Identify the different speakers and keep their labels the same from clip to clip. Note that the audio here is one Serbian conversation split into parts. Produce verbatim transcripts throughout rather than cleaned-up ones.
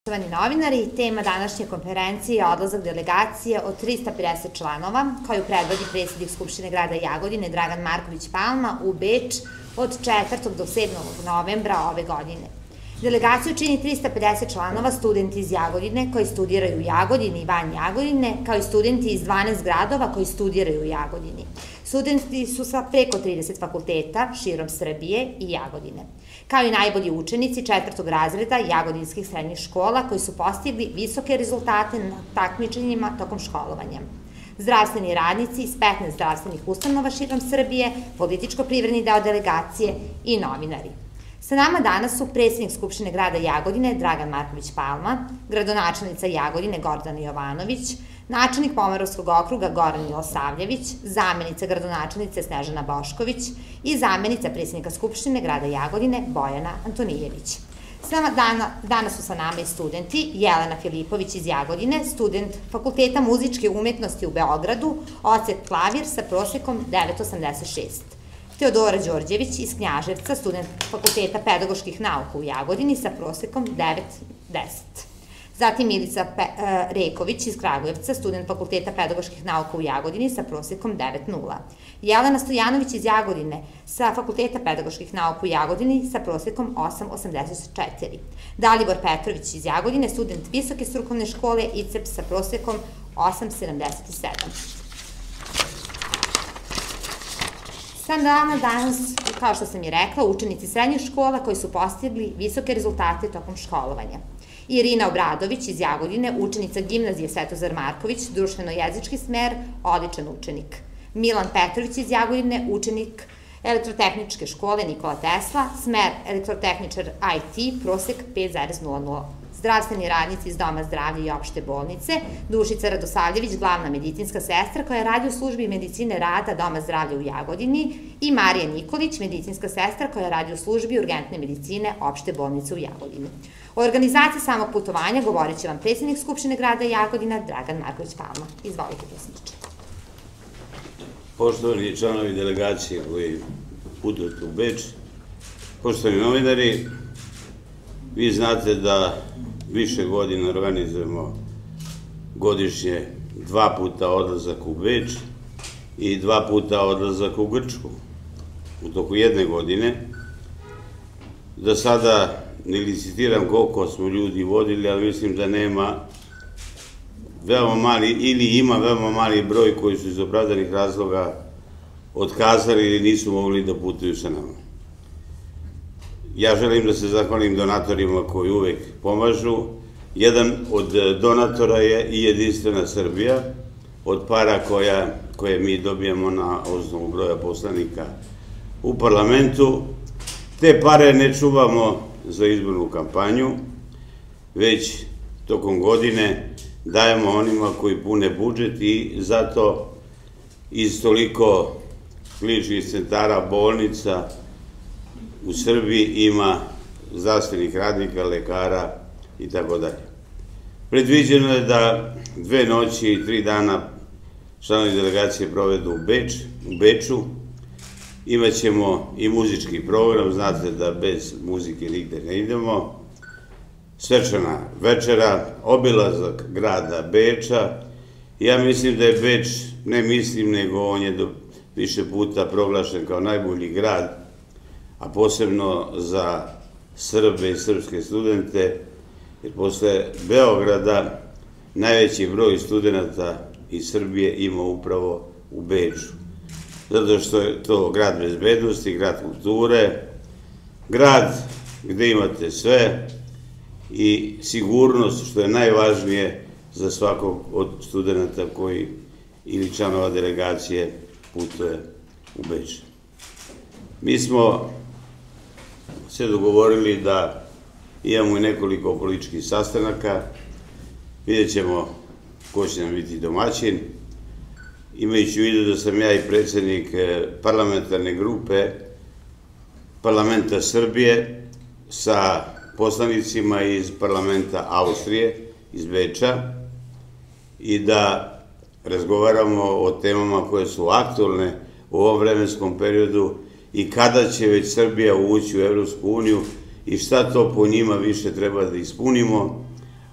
Speaker 1: Poštovani novinari, tema današnje konferencije je odlazak delegacije od trista pedeset članova, koju predvodi predsjednik Skupštine grada Jagodine Dragan Marković Palma u Beč od četvrtog do sedmog novembra ove godine. Delegaciju čini trista pedeset članova, studenti iz Jagodine koji studiraju u Jagodini i van Jagodine, kao i studenti iz dvanaest gradova koji studiraju u Jagodini. Studenti su sa preko trideset fakulteta širom Srbije i Jagodine, kao i najbolji učenici četvrtog razreda jagodinskih srednjih škola koji su postigli visoke rezultate na takmičenjima tokom školovanja. Zdravstveni radnici iz petnaest zdravstvenih ustanova širom Srbije, političko-privredni deo delegacije i novinari. Sa nama danas su predsjednik Skupštine grada Jagodine Dragan Marković Palma, gradonačelnica Jagodine Gordana Jovanović, načelnik Pomoravskog okruga Goran Milosavljević, zamenica gradonačelnice Snežana Bošković i zamenica predsjednika Skupštine grada Jagodine Bojana Antonijević. Danas su sa nama i studenti Jelena Filipović iz Jagodine, student Fakulteta muzičke umetnosti u Beogradu, odsek klavir sa prosekom devet zarez osamdeset šest. Teodora Đorđević iz Knjaževca, student Fakulteta pedagoških nauka u Jagodini sa prosekom devet zarez deset. Zatim Milica Reković iz Kragujevca, student Fakulteta pedagoških nauka u Jagodini sa prosekom devet zarez nula. Jelena Stojanović iz Jagodine sa Fakulteta pedagoških nauka u Jagodini sa prosekom osam zarez osamdeset četiri. Dalibor Petrović iz Jagodine, student Visoke strukovne škole I C E P sa prosekom osam zarez sedamdeset sedam. Sam dana danas, kao što sam i rekla, učenici srednjih škola koji su postigli visoke rezultate tokom školovanja. Irina Obradović iz Jagodine, učenica gimnazije Svetozar Marković, društveno-jezički smer, odličan učenik. Milan Petrović iz Jagodine, učenik elektrotehničke škole Nikola Tesla, smer elektrotehničar I T, prosek pet zarez nula nula. Zdravstveni radnici iz Doma zdravlja i opšte bolnice, Dušica Radosavljević, glavna medicinska sestra koja radi u službi medicine rada Doma zdravlja u Jagodini i Marija Nikolić, medicinska sestra koja radi u službi urgentne medicine opšte bolnice u Jagodini. O organizaciji samog putovanja govorit će vam predsjednik Skupštine grada Jagodina Dragan Marković Palma. Izvolite, predsjedniče.
Speaker 2: Poštovani članovi delegacije koji putujete u Beč, poštovani novinari, vi znate da više godina organizujemo godišnje dva puta odlazak u Beč i dva puta odlazak u Grčku u toku jedne godine. Da sada ne licitiram koliko smo ljudi vodili, ali mislim da nema veoma mali, ili ima veoma mali broj koji su iz opravdanih razloga otkazali ili nisu mogli da putuju sa nama. Ja želim da se zahvalim donatorima koji uvek pomažu. Jedan od donatora je i Jedinstvena Srbija, od para koje mi dobijamo na osnovu broja poslanika u parlamentu. Te pare ne čuvamo za izbornu kampanju, već tokom godine dajemo onima koji pune budžet i zato iz toliko kliničkih centara, bolnica u Srbiji ima zdravstvenih radnika, lekara i tako dalje. Predviđeno je da dve noći i tri dana članovi delegacije provedu u Beču. Imaćemo i muzički program, znate da bez muzike nigde ne idemo. Svečana večera, obilazak grada Beča. Ja mislim da je Beč, ne mislim, nego on je više puta proglašen kao najbolji grad, a posebno za Srbe i srpske studente, jer posle Beograda najveći broj studenta iz Srbije ima upravo u Beču. Zato što je to grad bezbednosti, grad kulture, grad gde imate sve i sigurnost, što je najvažnije za svakog od studenta koji ili članova delegacije putuje u Beč. Mi smo se dogovorili da imamo i nekoliko političkih sastanaka, vidjet ćemo ko će nam biti domaćin, imajući u vidu da sam ja i predsjednik parlamentarne grupe Parlamenta Srbije sa poslanicima iz parlamenta Austrije, iz Beča, i da razgovaramo o temama koje su aktualne u ovom vremenskom periodu i kada će već Srbija ući u Evropsku uniju i šta to po njima više treba da ispunimo,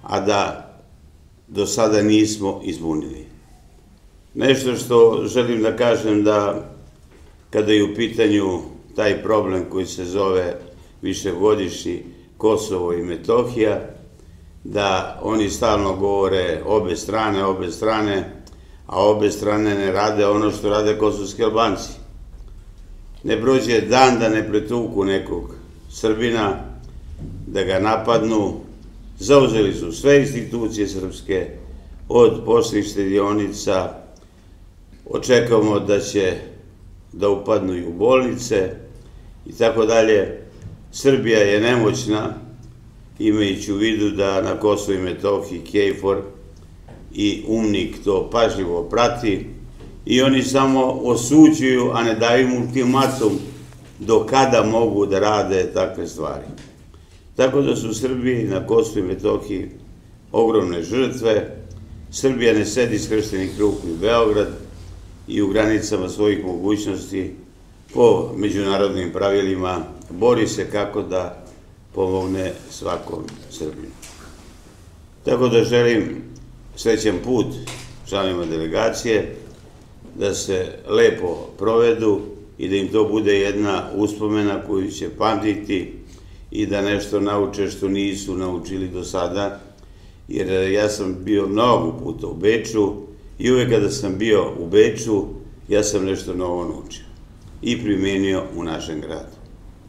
Speaker 2: a da do sada nismo izbunili. Nešto što želim da kažem da kada je u pitanju taj problem koji se zove višegodišnji Kosovo i Metohija, da oni stalno govore obe strane, obe strane, a obe strane ne rade ono što rade kosovski Albanci. Ne prođe dan da ne pretuku nekog Srbina, da ga napadnu. Zauzeli su sve institucije srpske, od poštnih štedionica, očekujemo da će da upadnu i u bolnice i tako dalje. Srbija je nemoćna, imajući u vidu da na Kosovu i Metohiji KFOR i UMNIK to pažljivo prati i oni samo osuđuju, a ne daju ultimatum do kada mogu da rade takve stvari. Tako da su u Srbiji na Kosovu i Metohiji ogromne žrtve. Srbija ne sedi skrštenih ruku u Beograd i u granicama svojih mogućnosti po međunarodnim pravilima bori se kako da pomogne svakom Srbinu. Tako da želim srećan put članovima delegacije, da se lepo provedu i da im to bude jedna uspomena koju će pamtiti i da nešto nauče što nisu naučili do sada, jer ja sam bio mnogo puta u Beču i uvek kada sam bio u Beču, ja sam nešto novo naučio i primenio u našem gradu.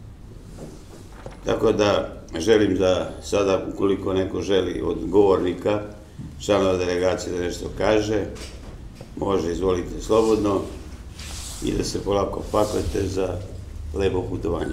Speaker 2: Tako da želim da sada, ukoliko neko želi od govornika, članova delegacije da nešto kaže, može, izvolite slobodno i da se polako pakujete za lepo putovanje.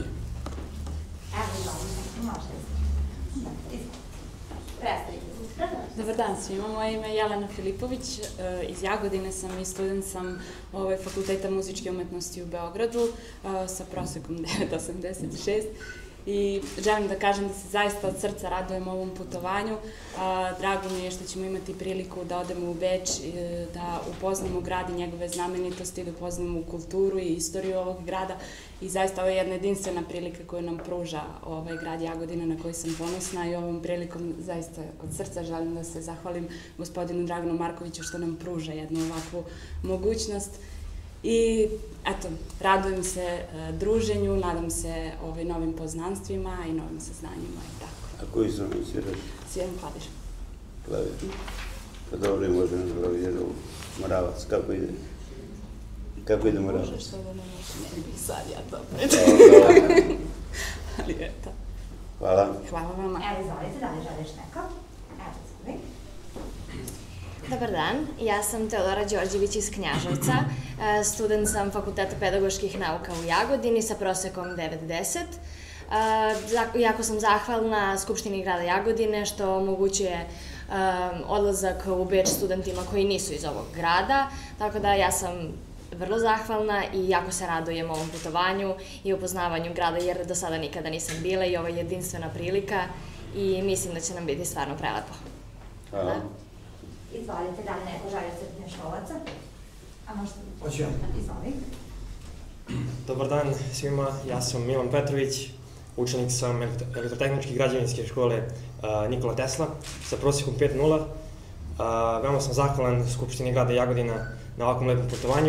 Speaker 3: Dobar dan svima, moje ime je Jelena Filipović, iz Jagodine sam i student sam Fakulteta muzičke umetnosti u Beogradu sa prosekom devet zarez osamdeset šest i želim da kažem da se zaista od srca radujem ovom putovanju. Drago mi je što ćemo imati priliku da odemo u Beč, da upoznamo grad i njegove znamenitosti, da upoznamo kulturu i istoriju ovog grada i zaista ovo je jedna jedinstvena prilika koju nam pruža ovaj grad Jagodina, na koji sam ponosna i ovom prilikom zaista od srca želim da se zahvalim gospodinu Draganu Markoviću što nam pruža jednu ovakvu mogućnost. I eto, radujem se druženju, nadam se novim poznanstvima i novim saznanjima i tako.
Speaker 2: A koji sam sviraš?
Speaker 3: Sviram klavir.
Speaker 2: Klavir. Pa dobro, možemo da provjeriti u Moravac. Kako ide? Kako ide Moravac?
Speaker 3: Možeš to da ne možeš, ne bih sad ja to pred. Ali eto.
Speaker 2: Hvala.
Speaker 3: Hvala vama.
Speaker 1: Evo, izvolite, da li želiš neko? Evo, izvoli.
Speaker 4: Dobar dan, ja sam Teodora Đorđević iz Knjaževca, student sam Fakulteta pedagoških nauka u Jagodini sa prosekom devet zarez deset. Jako sam zahvalna Skupštini grada Jagodine što omogućuje odlazak u Beč studentima koji nisu iz ovog grada, tako da ja sam vrlo zahvalna i jako se radujem ovom putovanju i upoznavanju grada jer do sada nikada nisam bila i ovo je jedinstvena prilika i mislim da će nam biti stvarno prelepo.
Speaker 2: Hvala.
Speaker 1: Izvolite, da li neko želi od srednjoškolaca? A možete...
Speaker 5: Hoću ja.
Speaker 1: Izvoli.
Speaker 5: Dobar dan svima, ja sam Milan Petrović, učenik sam Elektrotehničke i građevinske škole Nikola Tesla sa prosekom pet zarez nula. Veoma sam zahvalan Skupštini grada Jagodina na ovakvom lepom putovanju.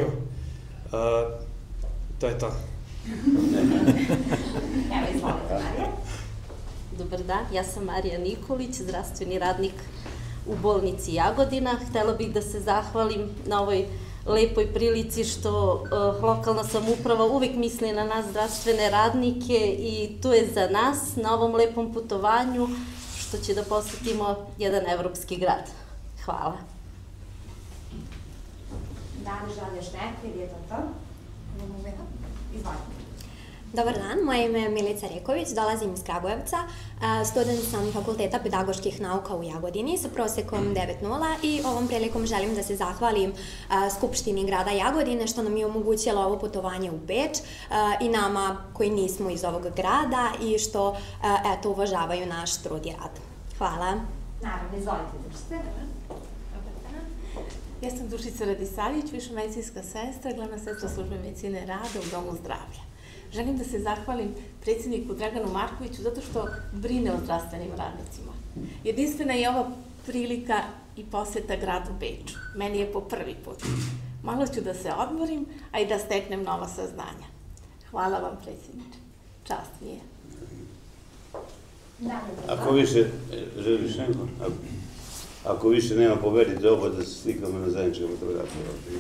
Speaker 5: To je to.
Speaker 1: Evo, izvolite, Marija.
Speaker 6: Dobar dan, ja sam Marija Nikolić, zdravstveni radnik u bolnici Jagodina. Htela bih da se zahvalim na ovoj lepoj prilici što lokalna samouprava uvek misli na nas zdravstvene radnike i tu je za nas na ovom lepom putovanju što će da posetimo jedan evropski grad. Hvala.
Speaker 1: Da li želiš neko ili je to to? Izvolite.
Speaker 7: Dobar dan, moje ime je Milica Reković, dolazim iz Kragujevca, student sam Fakulteta pedagoških nauka u Jagodini sa prosekom devet zarez nula i ovom prilikom želim da se zahvalim Skupštini grada Jagodine što nam je omogućila ovo putovanje u Beč i nama koji nismo iz ovog grada i što eto uvažavaju naš trud i rad. Hvala.
Speaker 1: Naravno, izvolite, Dušice.
Speaker 8: Ja sam Dušica Radisavljević, višemedicinska sestra, glavna sestra službe medicine rada u Domu zdravlja. Želim da se zahvalim predsjedniku Draganu Markoviću zato što brine o zdravstvenim radnicima. Jedinstvena je ova prilika i poseta gradu Beču. Meni je po prvi put. Malo ću da se odmorim, a i da steknem nova saznanja. Hvala vam, predsjedniče. Čast mi je.
Speaker 2: Ako više, želiš neko? Ako više nema, povedite oba da se slikamo na zajedničkom fotografiju.